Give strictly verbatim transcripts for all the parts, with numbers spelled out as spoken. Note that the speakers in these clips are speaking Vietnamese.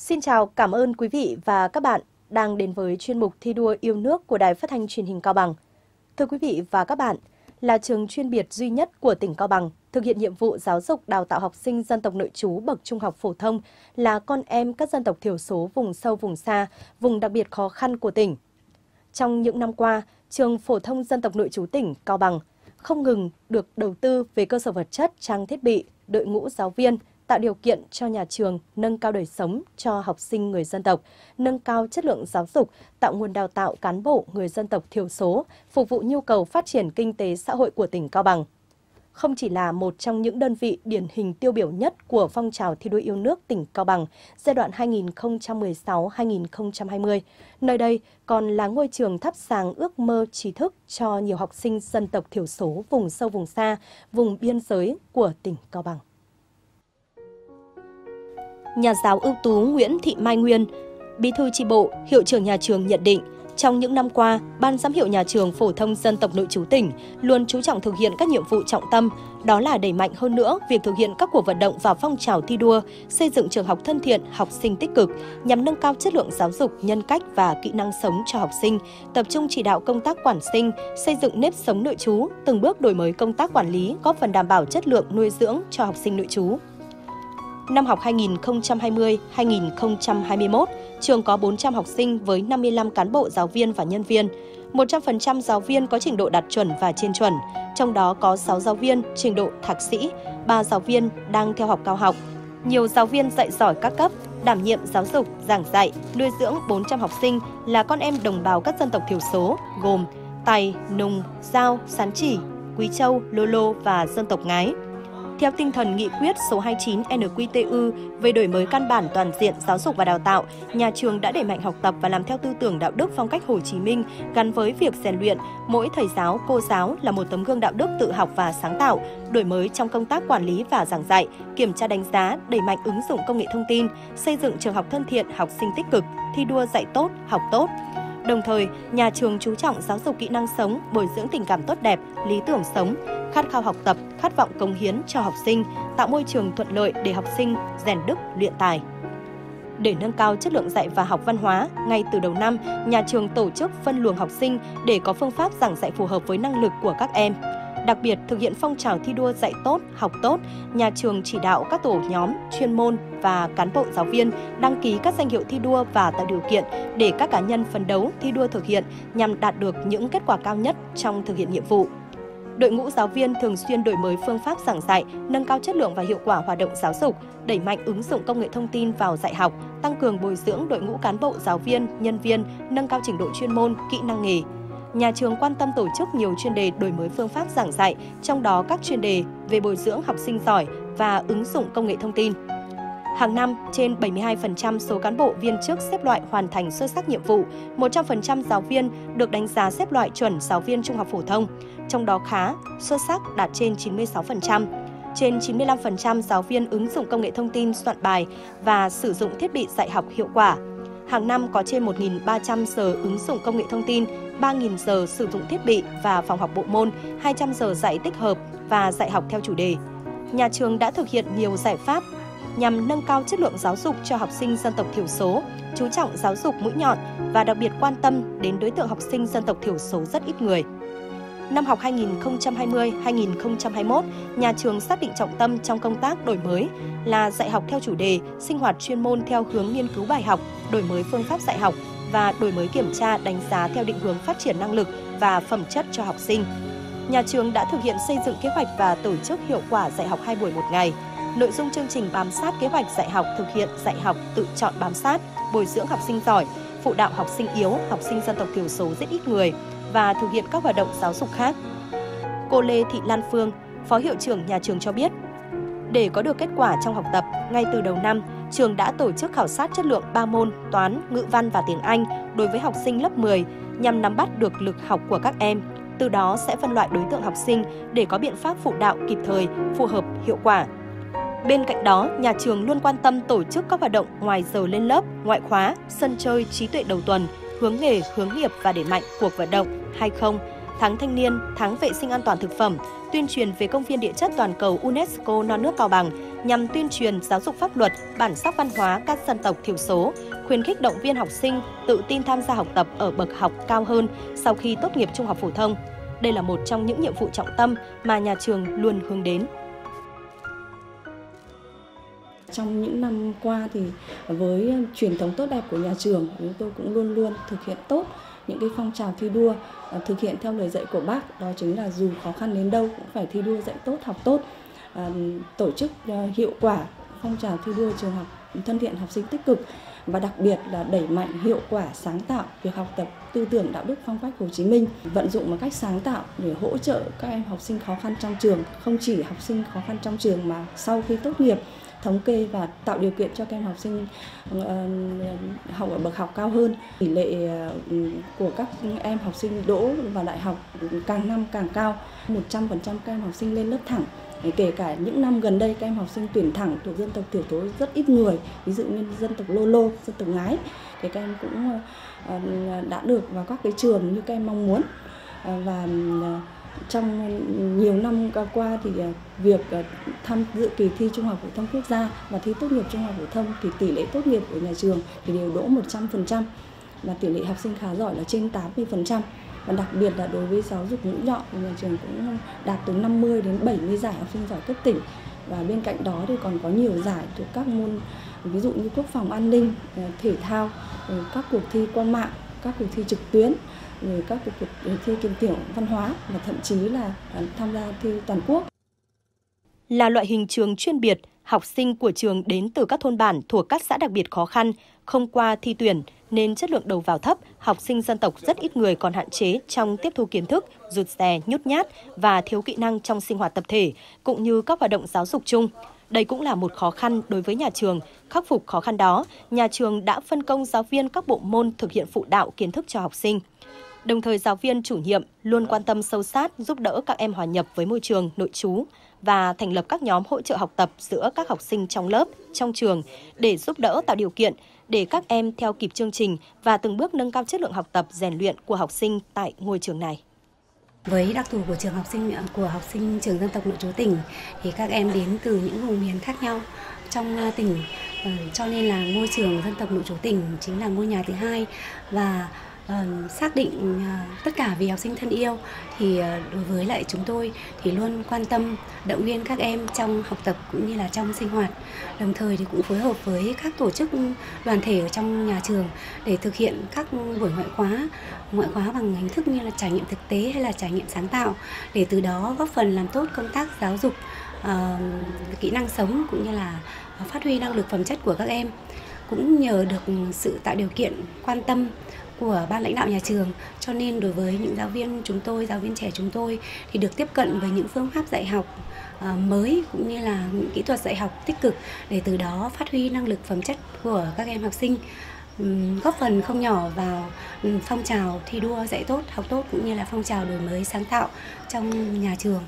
Xin chào, cảm ơn quý vị và các bạn đang đến với chuyên mục Thi đua yêu nước của Đài Phát thanh Truyền hình Cao Bằng. Thưa quý vị và các bạn, là trường chuyên biệt duy nhất của tỉnh Cao Bằng thực hiện nhiệm vụ giáo dục đào tạo học sinh dân tộc nội trú bậc trung học phổ thông là con em các dân tộc thiểu số vùng sâu vùng xa, vùng đặc biệt khó khăn của tỉnh. Trong những năm qua, trường phổ thông dân tộc nội trú tỉnh Cao Bằng không ngừng được đầu tư về cơ sở vật chất, trang thiết bị, đội ngũ giáo viên, tạo điều kiện cho nhà trường nâng cao đời sống cho học sinh người dân tộc, nâng cao chất lượng giáo dục, tạo nguồn đào tạo cán bộ người dân tộc thiểu số, phục vụ nhu cầu phát triển kinh tế xã hội của tỉnh Cao Bằng. Không chỉ là một trong những đơn vị điển hình tiêu biểu nhất của phong trào thi đua yêu nước tỉnh Cao Bằng giai đoạn hai nghìn không trăm mười sáu đến hai nghìn không trăm hai mươi, nơi đây còn là ngôi trường thắp sáng ước mơ trí thức cho nhiều học sinh dân tộc thiểu số vùng sâu vùng xa, vùng biên giới của tỉnh Cao Bằng. Nhà giáo ưu tú Nguyễn Thị Mai Nguyên, Bí thư chi bộ, hiệu trưởng nhà trường nhận định, trong những năm qua, Ban giám hiệu nhà trường phổ thông dân tộc nội trú tỉnh luôn chú trọng thực hiện các nhiệm vụ trọng tâm, đó là đẩy mạnh hơn nữa việc thực hiện các cuộc vận động và phong trào thi đua, xây dựng trường học thân thiện, học sinh tích cực, nhằm nâng cao chất lượng giáo dục, nhân cách và kỹ năng sống cho học sinh, tập trung chỉ đạo công tác quản sinh, xây dựng nếp sống nội trú, từng bước đổi mới công tác quản lý, góp phần đảm bảo chất lượng nuôi dưỡng cho học sinh nội trú. Năm học hai nghìn không trăm hai mươi đến hai nghìn không trăm hai mươi mốt, trường có bốn trăm học sinh với năm mươi lăm cán bộ giáo viên và nhân viên. một trăm phần trăm giáo viên có trình độ đạt chuẩn và trên chuẩn, trong đó có sáu giáo viên trình độ thạc sĩ, ba giáo viên đang theo học cao học. Nhiều giáo viên dạy giỏi các cấp, đảm nhiệm giáo dục, giảng dạy, nuôi dưỡng bốn trăm học sinh là con em đồng bào các dân tộc thiểu số gồm Tày, Nùng, Dao, Sán Chỉ, Quý Châu, Lô Lô và dân tộc Ngái. Theo tinh thần nghị quyết số hai mươi chín N Q T U về đổi mới căn bản toàn diện giáo dục và đào tạo, nhà trường đã đẩy mạnh học tập và làm theo tư tưởng đạo đức phong cách Hồ Chí Minh gắn với việc rèn luyện. Mỗi thầy giáo, cô giáo là một tấm gương đạo đức tự học và sáng tạo, đổi mới trong công tác quản lý và giảng dạy, kiểm tra đánh giá, đẩy mạnh ứng dụng công nghệ thông tin, xây dựng trường học thân thiện, học sinh tích cực, thi đua dạy tốt, học tốt. Đồng thời, nhà trường chú trọng giáo dục kỹ năng sống, bồi dưỡng tình cảm tốt đẹp, lý tưởng sống, khát khao học tập, khát vọng cống hiến cho học sinh, tạo môi trường thuận lợi để học sinh rèn đức, luyện tài. Để nâng cao chất lượng dạy và học văn hóa, ngay từ đầu năm, nhà trường tổ chức phân luồng học sinh để có phương pháp giảng dạy phù hợp với năng lực của các em. Đặc biệt, thực hiện phong trào thi đua dạy tốt, học tốt, nhà trường chỉ đạo các tổ nhóm, chuyên môn và cán bộ giáo viên đăng ký các danh hiệu thi đua và tạo điều kiện để các cá nhân phấn đấu thi đua thực hiện nhằm đạt được những kết quả cao nhất trong thực hiện nhiệm vụ. Đội ngũ giáo viên thường xuyên đổi mới phương pháp giảng dạy, nâng cao chất lượng và hiệu quả hoạt động giáo dục, đẩy mạnh ứng dụng công nghệ thông tin vào dạy học, tăng cường bồi dưỡng đội ngũ cán bộ giáo viên, nhân viên, nâng cao trình độ chuyên môn, kỹ năng nghề. Nhà trường quan tâm tổ chức nhiều chuyên đề đổi mới phương pháp giảng dạy, trong đó các chuyên đề về bồi dưỡng học sinh giỏi và ứng dụng công nghệ thông tin. Hàng năm, trên bảy mươi hai phần trăm số cán bộ viên chức xếp loại hoàn thành xuất sắc nhiệm vụ, một trăm phần trăm giáo viên được đánh giá xếp loại chuẩn giáo viên trung học phổ thông, trong đó khá, xuất sắc đạt trên chín mươi sáu phần trăm. Trên chín mươi lăm phần trăm giáo viên ứng dụng công nghệ thông tin soạn bài và sử dụng thiết bị dạy học hiệu quả. Hàng năm có trên một nghìn ba trăm giờ ứng dụng công nghệ thông tin, ba nghìn giờ sử dụng thiết bị và phòng học bộ môn, hai trăm giờ dạy tích hợp và dạy học theo chủ đề. Nhà trường đã thực hiện nhiều giải pháp nhằm nâng cao chất lượng giáo dục cho học sinh dân tộc thiểu số, chú trọng giáo dục mũi nhọn và đặc biệt quan tâm đến đối tượng học sinh dân tộc thiểu số rất ít người. Năm học hai nghìn không trăm hai mươi đến hai nghìn không trăm hai mươi mốt, nhà trường xác định trọng tâm trong công tác đổi mới là dạy học theo chủ đề, sinh hoạt chuyên môn theo hướng nghiên cứu bài học, đổi mới phương pháp dạy học và đổi mới kiểm tra đánh giá theo định hướng phát triển năng lực và phẩm chất cho học sinh. Nhà trường đã thực hiện xây dựng kế hoạch và tổ chức hiệu quả dạy học hai buổi một ngày. Nội dung chương trình bám sát kế hoạch dạy học, thực hiện dạy học tự chọn bám sát, bồi dưỡng học sinh giỏi, phụ đạo học sinh yếu, học sinh dân tộc thiểu số rất ít người và thực hiện các hoạt động giáo dục khác. Cô Lê Thị Lan Phương, Phó Hiệu trưởng nhà trường cho biết, để có được kết quả trong học tập, ngay từ đầu năm, trường đã tổ chức khảo sát chất lượng ba môn toán, ngữ văn và tiếng Anh đối với học sinh lớp mười nhằm nắm bắt được lực học của các em. Từ đó sẽ phân loại đối tượng học sinh để có biện pháp phụ đạo kịp thời, phù hợp, hiệu quả. Bên cạnh đó, nhà trường luôn quan tâm tổ chức các hoạt động ngoài giờ lên lớp, ngoại khóa, sân chơi, trí tuệ đầu tuần, hướng nghề, hướng nghiệp và đẩy mạnh cuộc vận động hai không tháng thanh niên, tháng vệ sinh an toàn thực phẩm, tuyên truyền về công viên địa chất toàn cầu UNESCO non nước Cao Bằng nhằm tuyên truyền giáo dục pháp luật, bản sắc văn hóa các dân tộc thiểu số, khuyến khích động viên học sinh tự tin tham gia học tập ở bậc học cao hơn sau khi tốt nghiệp trung học phổ thông. Đây là một trong những nhiệm vụ trọng tâm mà nhà trường luôn hướng đến. Trong những năm qua thì với truyền thống tốt đẹp của nhà trường, chúng tôi cũng luôn luôn thực hiện tốt những cái phong trào thi đua, thực hiện theo lời dạy của Bác, đó chính là dù khó khăn đến đâu cũng phải thi đua dạy tốt, học tốt, tổ chức hiệu quả phong trào thi đua trường học thân thiện học sinh tích cực và đặc biệt là đẩy mạnh hiệu quả sáng tạo việc học tập tư tưởng đạo đức phong cách Hồ Chí Minh, vận dụng một cách sáng tạo để hỗ trợ các em học sinh khó khăn trong trường, không chỉ học sinh khó khăn trong trường mà sau khi tốt nghiệp, thống kê và tạo điều kiện cho các em học sinh uh, học ở bậc học cao hơn. Tỷ lệ uh, của các em học sinh đỗ vào đại học càng năm càng cao, một trăm phần trăm các em học sinh lên lớp thẳng. Kể cả những năm gần đây các em học sinh tuyển thẳng thuộc dân tộc thiểu số rất ít người, ví dụ như dân tộc Lô Lô, dân tộc Ngái, thì các em cũng uh, đã được vào các cái trường như các em mong muốn. Uh, và uh, trong nhiều năm qua thì việc tham dự kỳ thi Trung học phổ thông quốc gia và thi tốt nghiệp trung học phổ thông thì tỷ lệ tốt nghiệp của nhà trường thì đều đỗ một trăm phần trăm và tỷ lệ học sinh khá giỏi là trên tám mươi phần trăm. Và đặc biệt là đối với giáo dục mũi nhọn thì nhà trường cũng đạt từ năm mươi đến bảy mươi giải học sinh giỏi cấp tỉnh. Và bên cạnh đó thì còn có nhiều giải thuộc các môn ví dụ như quốc phòng an ninh, thể thao, các cuộc thi qua mạng, các cuộc thi trực tuyến, rồi các cuộc thi kiểm điểm văn hóa và thậm chí là tham gia thi toàn quốc. Là loại hình trường chuyên biệt, học sinh của trường đến từ các thôn bản thuộc các xã đặc biệt khó khăn, không qua thi tuyển nên chất lượng đầu vào thấp, học sinh dân tộc rất ít người còn hạn chế trong tiếp thu kiến thức, rụt rè, nhút nhát và thiếu kỹ năng trong sinh hoạt tập thể, cũng như các hoạt động giáo dục chung. Đây cũng là một khó khăn đối với nhà trường. Khắc phục khó khăn đó, nhà trường đã phân công giáo viên các bộ môn thực hiện phụ đạo kiến thức cho học sinh. Đồng thời, giáo viên chủ nhiệm luôn quan tâm sâu sát giúp đỡ các em hòa nhập với môi trường nội trú và thành lập các nhóm hỗ trợ học tập giữa các học sinh trong lớp, trong trường để giúp đỡ tạo điều kiện để các em theo kịp chương trình và từng bước nâng cao chất lượng học tập, rèn luyện của học sinh tại ngôi trường này. Với đặc thù của trường học sinh của học sinh trường dân tộc nội trú tỉnh thì các em đến từ những vùng miền khác nhau trong tỉnh, cho nên là ngôi trường dân tộc nội trú tỉnh chính là ngôi nhà thứ hai. Và Uh, xác định uh, tất cả vì học sinh thân yêu thì uh, đối với lại chúng tôi thì luôn quan tâm động viên các em trong học tập cũng như là trong sinh hoạt, đồng thời thì cũng phối hợp với các tổ chức đoàn thể ở trong nhà trường để thực hiện các buổi ngoại khóa ngoại khóa bằng hình thức như là trải nghiệm thực tế hay là trải nghiệm sáng tạo, để từ đó góp phần làm tốt công tác giáo dục uh, kỹ năng sống cũng như là phát huy năng lực phẩm chất của các em. Cũng nhờ được sự tạo điều kiện quan tâm của ban lãnh đạo nhà trường, cho nên đối với những giáo viên chúng tôi, giáo viên trẻ chúng tôi thì được tiếp cận với những phương pháp dạy học uh, mới cũng như là những kỹ thuật dạy học tích cực để từ đó phát huy năng lực phẩm chất của các em học sinh, um, góp phần không nhỏ vào um, phong trào thi đua dạy tốt, học tốt cũng như là phong trào đổi mới sáng tạo trong nhà trường.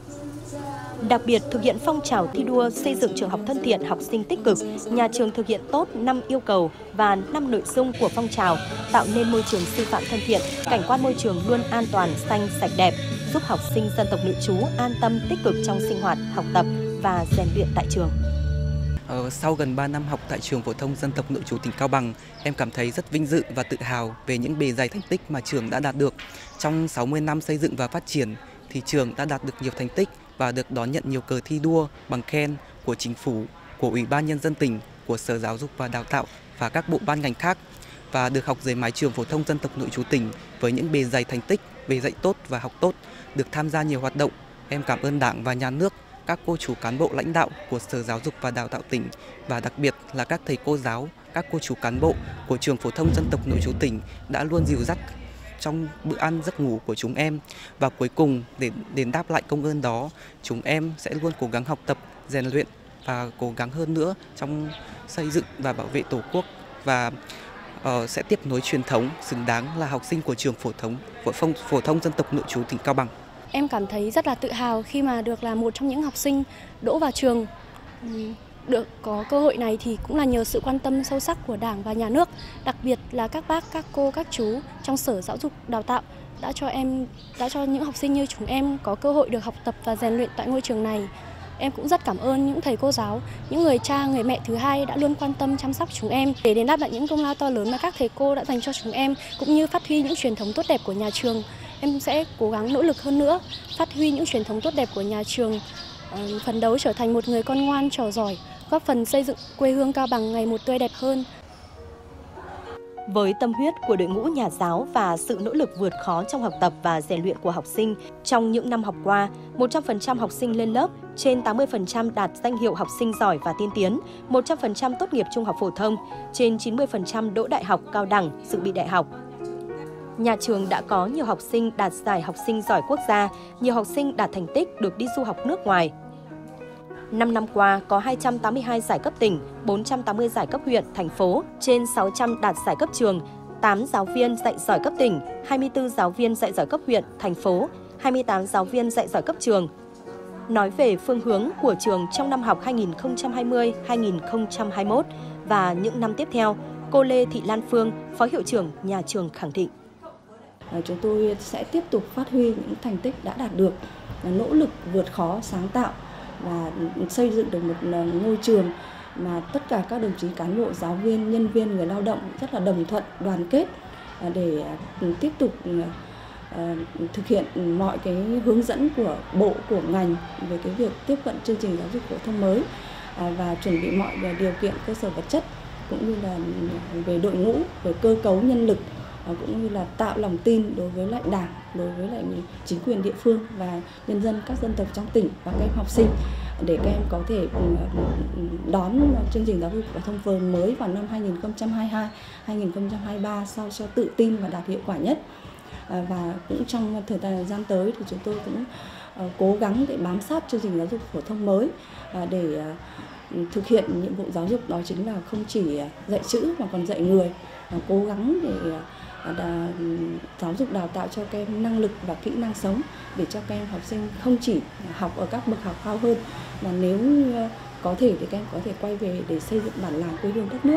Đặc biệt, thực hiện phong trào thi đua xây dựng trường học thân thiện, học sinh tích cực, nhà trường thực hiện tốt năm yêu cầu và năm nội dung của phong trào, tạo nên môi trường sư phạm thân thiện, cảnh quan môi trường luôn an toàn, xanh, sạch đẹp, giúp học sinh dân tộc nội trú an tâm tích cực trong sinh hoạt, học tập và rèn luyện tại trường. Ờ, sau gần ba năm học tại trường phổ thông dân tộc nội trú tỉnh Cao Bằng, em cảm thấy rất vinh dự và tự hào về những bề dày thành tích mà trường đã đạt được. Trong sáu mươi năm xây dựng và phát triển, thì trường đã đạt được nhiều thành tích và được đón nhận nhiều cờ thi đua, bằng khen của chính phủ, của Ủy ban Nhân dân tỉnh, của Sở Giáo dục và Đào tạo và các bộ ban ngành khác, và được học dưới mái trường phổ thông dân tộc nội trú tỉnh với những bề dày thành tích về dạy tốt và học tốt, được tham gia nhiều hoạt động. Em cảm ơn Đảng và Nhà nước, các cô chú cán bộ lãnh đạo của Sở Giáo dục và Đào tạo tỉnh và đặc biệt là các thầy cô giáo, các cô chú cán bộ của trường phổ thông dân tộc nội trú tỉnh đã luôn dìu dắt trong bữa ăn giấc ngủ của chúng em. Và cuối cùng, để đền đáp lại công ơn đó, chúng em sẽ luôn cố gắng học tập, rèn luyện và cố gắng hơn nữa trong xây dựng và bảo vệ Tổ quốc, và uh, sẽ tiếp nối truyền thống, xứng đáng là học sinh của trường phổ thông phổ thông, phổ thông dân tộc nội trú tỉnh Cao Bằng. Em cảm thấy rất là tự hào khi mà được là một trong những học sinh đỗ vào trường. Được có cơ hội này thì cũng là nhờ sự quan tâm sâu sắc của Đảng và Nhà nước, đặc biệt là các bác, các cô, các chú trong Sở Giáo dục Đào tạo đã cho em, đã cho những học sinh như chúng em có cơ hội được học tập và rèn luyện tại ngôi trường này. Em cũng rất cảm ơn những thầy cô giáo, những người cha, người mẹ thứ hai đã luôn quan tâm chăm sóc chúng em để đền đáp lại những công lao to lớn mà các thầy cô đã dành cho chúng em, cũng như phát huy những truyền thống tốt đẹp của nhà trường. Em sẽ cố gắng nỗ lực hơn nữa, phát huy những truyền thống tốt đẹp của nhà trường, phấn đấu trở thành một người con ngoan, trò giỏi, góp phần xây dựng quê hương Cao Bằng ngày một tươi đẹp hơn. Với tâm huyết của đội ngũ nhà giáo và sự nỗ lực vượt khó trong học tập và rèn luyện của học sinh, trong những năm học qua, một trăm phần trăm học sinh lên lớp, trên tám mươi phần trăm đạt danh hiệu học sinh giỏi và tiên tiến, một trăm phần trăm tốt nghiệp trung học phổ thông, trên chín mươi phần trăm đỗ đại học, cao đẳng, dự bị đại học. Nhà trường đã có nhiều học sinh đạt giải học sinh giỏi quốc gia, nhiều học sinh đạt thành tích được đi du học nước ngoài. năm năm qua, có hai trăm tám mươi hai giải cấp tỉnh, bốn trăm tám mươi giải cấp huyện, thành phố, trên sáu trăm đạt giải cấp trường, tám giáo viên dạy giỏi cấp tỉnh, hai mươi tư giáo viên dạy giỏi cấp huyện, thành phố, hai mươi tám giáo viên dạy giỏi cấp trường. Nói về phương hướng của trường trong năm học hai nghìn không trăm hai mươi hai nghìn không trăm hai mươi mốt và những năm tiếp theo, cô Lê Thị Lan Phương, Phó Hiệu trưởng nhà trường khẳng định. Chúng tôi sẽ tiếp tục phát huy những thành tích đã đạt được, nỗ lực vượt khó, sáng tạo và xây dựng được một ngôi trường mà tất cả các đồng chí cán bộ, giáo viên, nhân viên, người lao động rất là đồng thuận, đoàn kết để tiếp tục thực hiện mọi cái hướng dẫn của bộ, của ngành về cái việc tiếp cận chương trình giáo dục phổ thông mới và chuẩn bị mọi điều kiện cơ sở vật chất cũng như là về đội ngũ, về cơ cấu nhân lực, cũng như là tạo lòng tin đối với lại Đảng, đối với lại chính quyền địa phương và nhân dân các dân tộc trong tỉnh và các em học sinh để các em có thể đón chương trình giáo dục phổ thông mới vào năm hai nghìn không trăm hai mươi hai hai nghìn không trăm hai mươi ba sao cho tự tin và đạt hiệu quả nhất. Và cũng trong thời gian tới thì chúng tôi cũng cố gắng để bám sát chương trình giáo dục phổ thông mới để thực hiện nhiệm vụ giáo dục, đó chính là không chỉ dạy chữ mà còn dạy người, cố gắng để Đã, giáo dục đào tạo cho các em năng lực và kỹ năng sống để cho các em học sinh không chỉ học ở các bậc học cao hơn mà nếu có thể thì các em có thể quay về để xây dựng bản làng quê hương đất nước.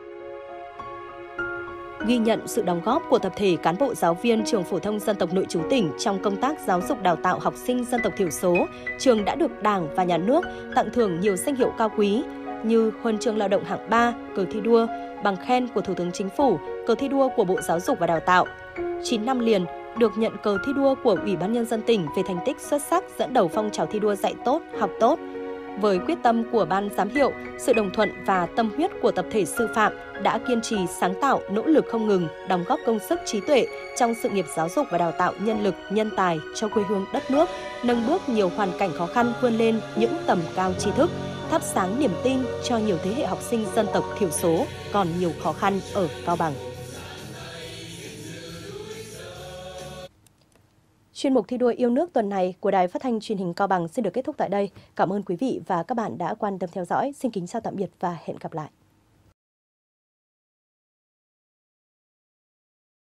Ghi nhận sự đóng góp của tập thể cán bộ giáo viên trường phổ thông dân tộc nội trú tỉnh trong công tác giáo dục đào tạo học sinh dân tộc thiểu số, trường đã được Đảng và Nhà nước tặng thưởng nhiều danh hiệu cao quý như Huân chương Lao động hạng ba, cờ thi đua, bằng khen của Thủ tướng Chính phủ, cờ thi đua của Bộ Giáo dục và Đào tạo. chín năm liền được nhận cờ thi đua của Ủy ban Nhân dân tỉnh về thành tích xuất sắc dẫn đầu phong trào thi đua dạy tốt, học tốt. Với quyết tâm của Ban giám hiệu, sự đồng thuận và tâm huyết của tập thể sư phạm đã kiên trì sáng tạo, nỗ lực không ngừng, đóng góp công sức trí tuệ trong sự nghiệp giáo dục và đào tạo nhân lực, nhân tài cho quê hương đất nước, nâng bước nhiều hoàn cảnh khó khăn vươn lên những tầm cao tri thức, thắp sáng niềm tin cho nhiều thế hệ học sinh dân tộc thiểu số còn nhiều khó khăn ở Cao Bằng. Chuyên mục thi đua yêu nước tuần này của Đài Phát thanh Truyền hình Cao Bằng xin được kết thúc tại đây. Cảm ơn quý vị và các bạn đã quan tâm theo dõi. Xin kính chào tạm biệt và hẹn gặp lại.